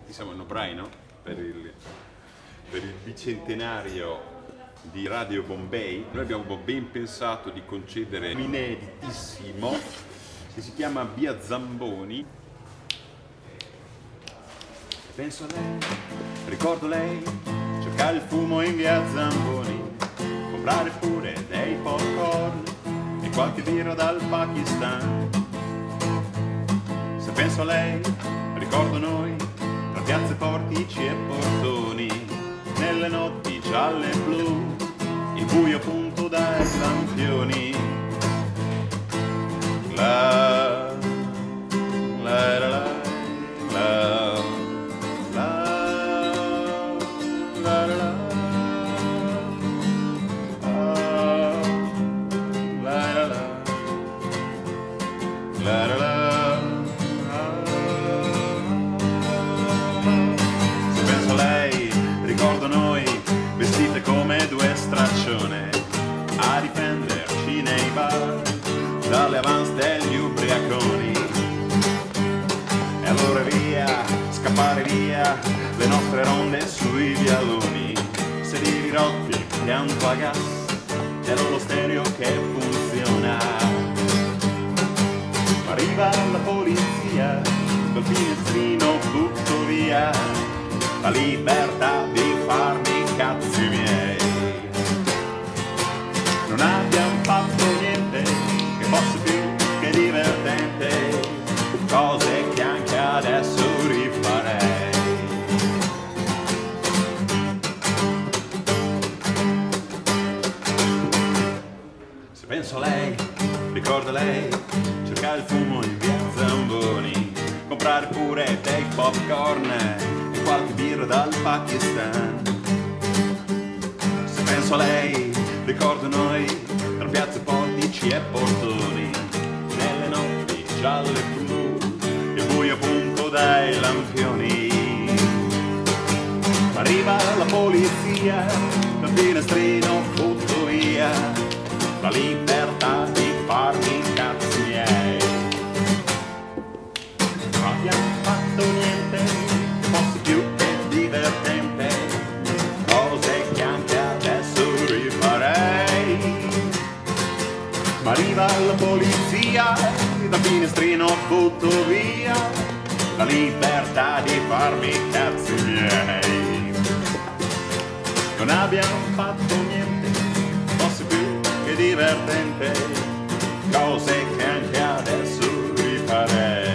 Siamo in O'Brien per il bicentenario di Radio Bombay. Noi abbiamo ben pensato di concedere un ineditissimo che si chiama Via Zamboni. Penso a lei, ricordo lei, cercare il fumo in Via Zamboni, comprare pure dei popcorn e qualche birra dal Pakistan. Se penso a lei, ricordo noi, tra piazze portici e portoni, nelle notti gialle e blu, il buio punto dai lampioni. La la la la la la la la la la la. Se penso a lei, ricordo noi, vestite come due straccione, a difenderci nei bar dalle avance degli ubriaconi. E allora via, scappare via, le nostre ronde sui vialoni, sedili rotti, pianto a gas, è lo stereo che funziona. Arriva la polizia, dal finestrino butto via la libertà di farmi i cazzi miei. Non abbiamo fatto niente che fosse più che divertente, cose che anche adesso rifarei. Se penso a lei, ricordo lei, cercare il fumo in Via Zamboni, comprare pure dei popcorn e qualche birra dal Pakistan. Se penso a lei, ricordo noi, tra piazze portici e portoni, nelle notti gialle e blu, il buio appunto dai lampioni. Arriva la polizia, dal finestrino butto via la libertà di farmi i cazzi miei. Non abbiamo fatto niente che fosse più che divertente, cose che anche adesso rifarei. Ma arriva la polizia, dal finestrino butto via la libertà di farmi i cazzi miei. Non abbiamo fatto niente che fosse più che divertente, cose che anche adesso rifarei.